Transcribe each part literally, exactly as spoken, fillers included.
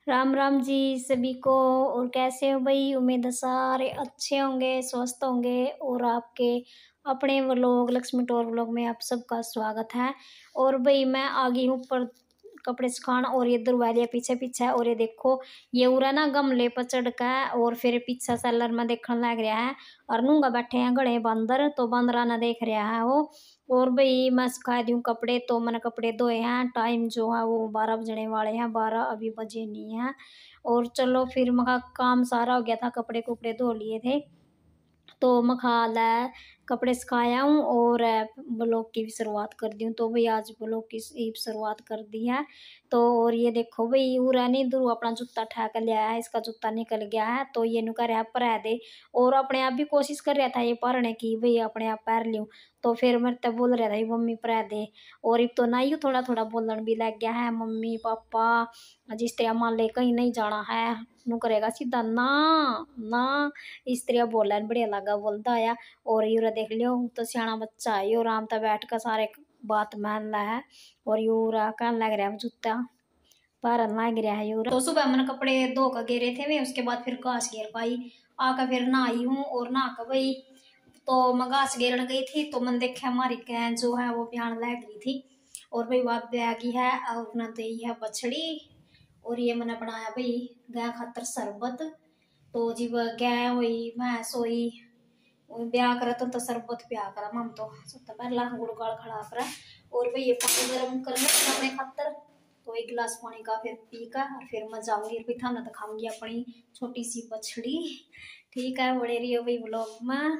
राम राम जी सभी को। और कैसे हो भाई? उम्मीद है सारे अच्छे होंगे, स्वस्थ होंगे। और आपके अपने व्लॉग लक्ष्मी टोर व्लॉग में आप सबका स्वागत है। और भाई मैं आ गई हूँ ऊपर कपड़े सुखाना, और ये दरवाजे पीछे पीछे। और ये देखो ये उरा ना गमले पर चढ़ का, और फिर पीछे सेलर में देखने लग रहा है। और नूंगा बैठे हैं गड़े बंदर, तो बंदरा ना देख रहा है वो। और भाई मैं सुखा दी हूँ कपड़े, तो मैंने कपड़े धोए हैं। टाइम जो है वो बारह बजने वाले हैं, बारह अभी बजे नहीं है। और चलो फिर मखा काम सारा हो गया था, कपड़े कुपड़े धो लिए थे, तो मखा ला कपड़े सुखाया हूँ। और ब्लॉग की भी शुरुआत कर दी हूँ। तो भाई आज ब्लॉग की शुरुआत कर दी है। तो और ये देखो भाई उरा नहीं दूर अपना जूता ठेक लिया है, इसका जूता निकल गया है, तो ये नु कर रहा पर दे। और अपने आप भी कोशिश कर रहा था ये पढ़ने की, भाई अपने आप पैर लूँ। तो फिर मेरे तब बोल रहा था ये मम्मी पर दे। और अब तो नहीं थोड़ा थोड़ा बोलन भी लग गया है, मम्मी पापा जिस तरह मान ले कहीं नहीं जाना है नु करेगा सीधा ना ना, इस तरह बोला बढ़िया लगा बोलता आया। और यूरा देख लियो तो सियाना बच्चा है, यूरा आम बैठ कर सारे बात मान ला है। और यूरा कहने लग रहा है जूता पारन लग रहा है यूरा। तो सुबह मैंने कपड़े धो कर गेरे थे वे, उसके बाद फिर घास घेर पाई आकर फिर नहाई हूँ। और नहा कर भाई तो मैं घास घेरन गई थी, तो मैंने देखा हमारी कैन जो है वो प्यान लग रही थी। और भाई वह बैगी है और न दही है बछड़ी। और ये मैंने बनाया भाई गाय खातर शरबत। तो जी वह गाय हुई भैंस हुई ब्याह करा तो, तो शरबत ब्याह करा मम तो सबसे पहला गुड़ गाल खड़ा करा। और भाई ये पानी गर्म करना अपने खातर, तो एक गिलास पानी का फिर पी कर और फिर मैं जाऊंगी फिर थाना दिखाऊंगी अपनी छोटी सी बछड़ी। ठीक है बड़े रहियो भाई ब्लॉग में।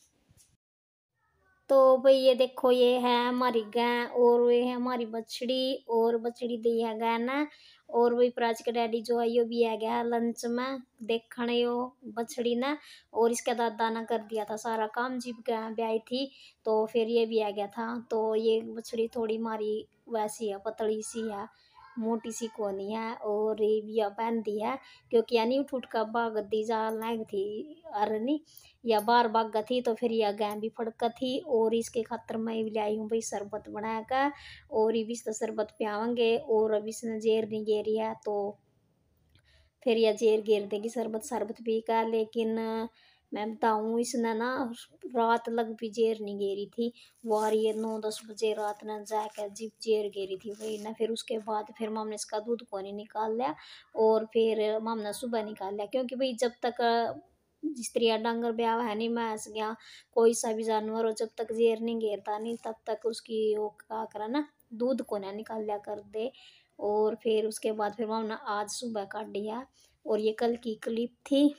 तो भाई ये देखो ये है हमारी गाय, और ये है हमारी बछड़ी। और बछड़ी दी है गाय ना। और वही प्राच का डैडी जो है यो भी आ गया लंच में देखने यो बछड़ी ना। और इसका दादा ने कर दिया था सारा काम, जीप गाय ब्याई थी, तो फिर ये भी आ गया था। तो ये बछड़ी थोड़ी मारी वैसी है, पतली सी है, मोटी सी कोनी है। और ये भी पहन दी है क्योंकि यानी उठ उठ का भाग दी जा लाग थी अरनी या बार भाग थी, तो फिर यह गाय भी फड़का थी। और इसके खातर मैं भी लाई हूँ भाई शरबत बनाकर। और ये भी तो शरबत पियावेंगे। और अभी इसने जेर नहीं गेरी है, तो फिर यह जेर गेर देगी शरबत शरबत पी का। लेकिन मैं बताऊँ इसने ना रात लग भी जेर नहीं गेरी थी, वो आ रही है नौ दस बजे रात ने जाकर जिप जेर गेरी थी वही ना। फिर उसके बाद फिर माम ने इसका दूध को नहीं निकाल लिया, और फिर माम ने सुबह निकाल लिया। क्योंकि भाई जब तक स्त्रियाँ डांगर ब्याह है नहीं मैस गया कोई सा भी जानवर हो, जब तक जेर नहीं घेरता नहीं तब तक उसकी वो क्या करा ना दूध को ना निकाल लिया कर दे। और फिर उसके बाद फिर माम ने आज सुबह काट दिया। और ये कल की क्लिप थी।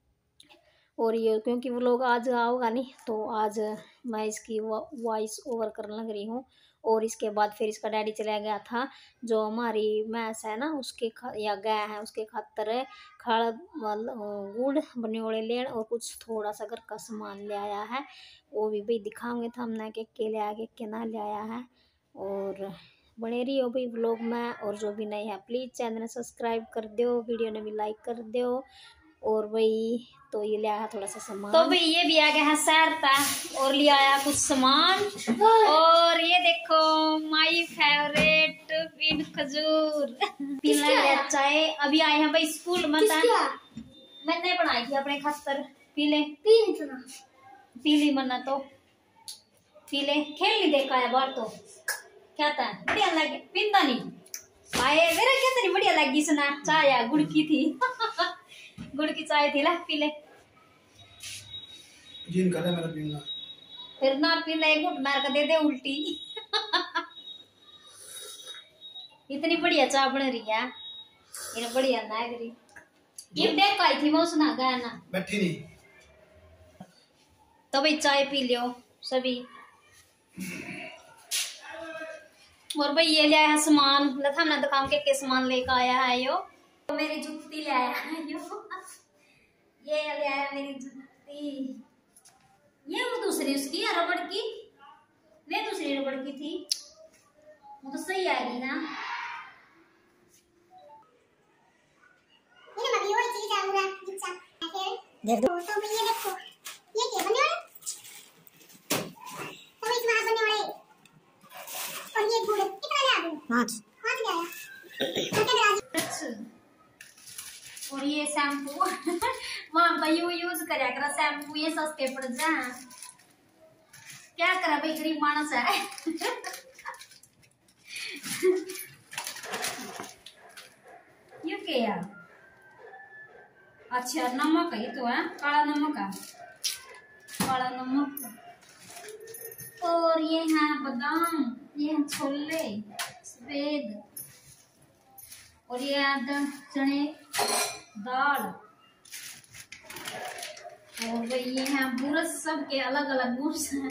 और ये क्योंकि वो लोग आज आओगा नहीं, तो आज मैं इसकी वॉइस ओवर करने लग रही हूँ। और इसके बाद फिर इसका डैडी चला गया था जो हमारी भैंस है ना उसके या गाय है उसके खातर खड़ गुड़ बनियोड़े लेन और कुछ थोड़ा सा घर का सामान ले आया है। वो भी भाई दिखाऊंगे था हमने के के ले आया के ना ले आया है। और बने रही हो भाई व्लॉग में। और जो भी नए हैं प्लीज़ चैनल सब्सक्राइब कर दो, वीडियो ने भी लाइक कर दो। और भाई तो ये ले आया थोड़ा सा सामान, तो भाई ये भी आ गया है सैरता और ले आया कुछ सामान। और ये देखो माय फेवरेट पिन खजूर पीला गया चाय। अभी आए हैं भाई स्कूल में, मैंने बनाई थी अपने खातर पीले पीली मना तो पीले खेल नहीं देखा है बार, तो क्या था बढ़िया लगे पिंदा नहीं आए मेरा क्या नहीं बढ़िया लगी सुना चाय गुड़ की थी गुड़ की चाय थी ला पीले जिन करा मेरा पीना फिर ना पीले एक घुट मार कर दे दे उल्टी इतनी बढ़िया चाय बन रही है ये बढ़िया ना है ये देख आई थी मैं सुना गया ना बैठी नहीं, तो भाई चाय पी लियो सभी। और भाई ये ले आया है सामान लता ना दुकान के के सामान लेकर आया है यो, तो मेरी जूती ले आया है यो ये ले आया मेरी जूती, ये वो दूसरी उसकी रबड़ की वे दूसरी रबड़ की थी वो तो सही आएगी ना। ये मम्मी वो चीज आ रहा है देख दो तो ये देखो ये क्या बने वाले तो इसमें बने वाले और ये गुड़ कितना ले आ दूं पांच पांच ले आया तो क्या और ये शैम्पू वहां भाई यू यूज करया करा शैम्पू, ये सस्ते पड़ जा। क्या करा भाई, गरीब मानस है। ये क्या? अच्छा नमक है तो है, काला नमक है, काला नमक। और ये है बादाम, ये है छोले सफेद, और ये है चने दाल, और ये है बुरश, सबके अलग अलग बुरश हैं।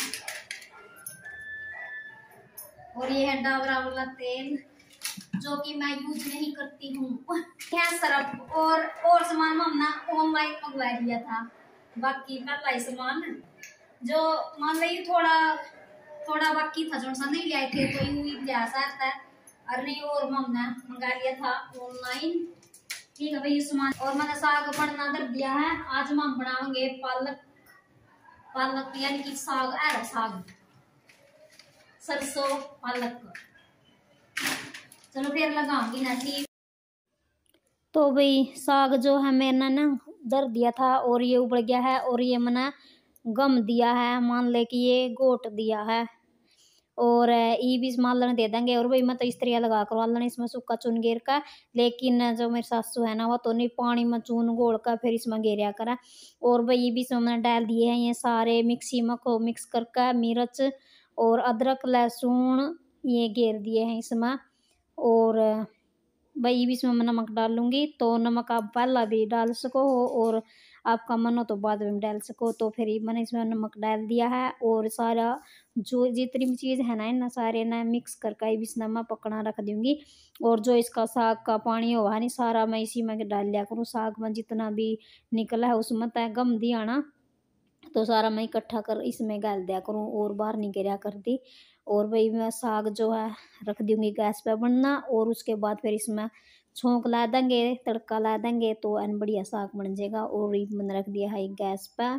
और ये है डाबरा वाला तेल जो कि मैं यूज नहीं करती हूँ। यह सरफ और और सामान हमने ऑनलाइन मंगवा दिया था। बाकी पहला ही सामान जो मान ली थोड़ा थोड़ा बाकी था जो नहीं लिया थे तो यूं ही लिया सकता है। अरे और हमने मंगा लिया था ऑनलाइन। ठीक है भाई ये सामान। और मैंने साग बनना कर दिया है। आज हम बनाएंगे पालक, पालक यानी कि साग है, साग सरसों पालक। चलो फिर लगाऊंगी ना। ठीक तो भाई साग जो है मैंने ना दर दिया था और ये उबल गया है, और ये मैंने गम दिया है, मान ले कि ये गोट दिया है, और ये भी मालन दे देंगे। और भाई मैं तो इस तरह लगा कर वालन इसमें सूखा चून गेर का, लेकिन जो मेरी सासू है ना वो तो नहीं पानी में चून घोल कर फिर इसमें गेरिया करा। और भाई ये भी इसमें मैंने डाल दिए हैं ये सारे मिक्सी में को मिक्स करके, मिर्च और अदरक लहसुन ये गेर दिए हैं इसमें। और भाई भी इसमें मैं नमक डाल लूँगी, तो नमक आप पहला भी डाल सको और आपका मन हो तो बाद में डाल सको। तो फिर मैंने इसमें नमक डाल दिया है, और सारा जो जितनी भी चीज़ है ना इन सारे ना मिक्स करके इस नमक पकड़ा रख दूँगी। और जो इसका साग का पानी होगा नहीं सारा मैं इसी में डाल लिया करूँ। साग में जितना भी निकला है उसमें तय गम दिया ना, तो सारा मैं इकट्ठा कर इसमें डाल दिया करूँ और बाहर नहीं गिरा करती। और भाई मैं साग जो है रख दूँगी गैस पे बनना, और उसके बाद फिर इसमें छोंक ला देंगे, तड़का ला देंगे, तो अन बढ़िया साग बन जाएगा। और ये मैंने रख दिया है गैस पे।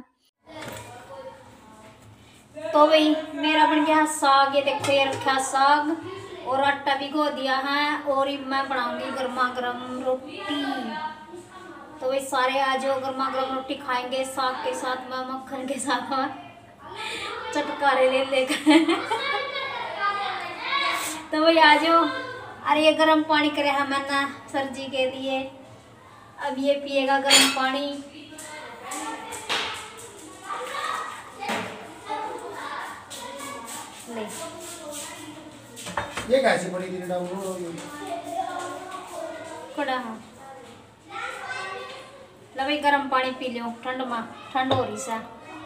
तो भाई मेरा बन गया साग, ये देखो ये रखा साग, और आटा भिगो दिया है, और मैं बनाऊंगी गर्मा गर्म रोटी। तो भाई सारे आज गर्मा गर्म रोटी खाएंगे साग के साथ में, मक्खन के साथ में चटकारे ले लेकर। तो भाई आज अरे ये गर्म पानी करे है मैंने सर जी के लिए, अब ये पिएगा गर्म पानी। ले ये कैसे पड़ी थी डाउन कड़ा है ला भाई गर्म पानी पी लो, ठंड में ठंड हो रही सा।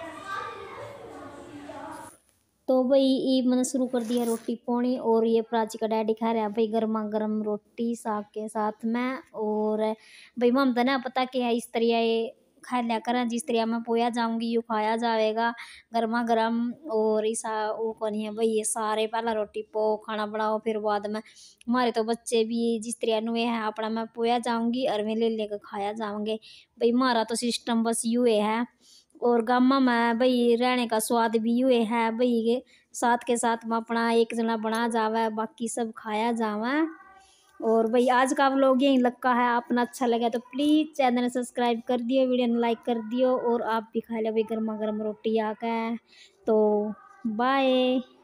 तो भाई ये मैंने शुरू कर दिया रोटी पानी, और ये प्राची का डैडी खा रहा है भाई गर्मा गर्म रोटी साग के साथ में। और भाई मम तो ना पता क्या है इस तरह ये खा लिया करें, जिस तरह मैं पोया जाऊंगी यू खाया जाएगा गर्मा गर्म। और ऐसा वो कौन है भाई, ये सारे पहला रोटी पो खाना बनाओ फिर बाद में हमारे तो बच्चे भी जिस तरह नुए हैं अपना मैं पोया जाऊंगी और मैं ले लेकर खाया जाऊंगे। भाई हमारा तो सिस्टम बस यू है। और गामा में भाई रहने का स्वाद भी यू है भाई के साथ के साथ में अपना एक जना बना जावे बाकी सब खाया जावे। और भाई आज का व्लॉग यहीं लगा है, अपना अच्छा लगा तो प्लीज़ चैनल सब्सक्राइब कर दियो, वीडियो ने लाइक कर दियो, और आप भी खा लो भाई गर्मा गर्म रोटी आके। तो बाय।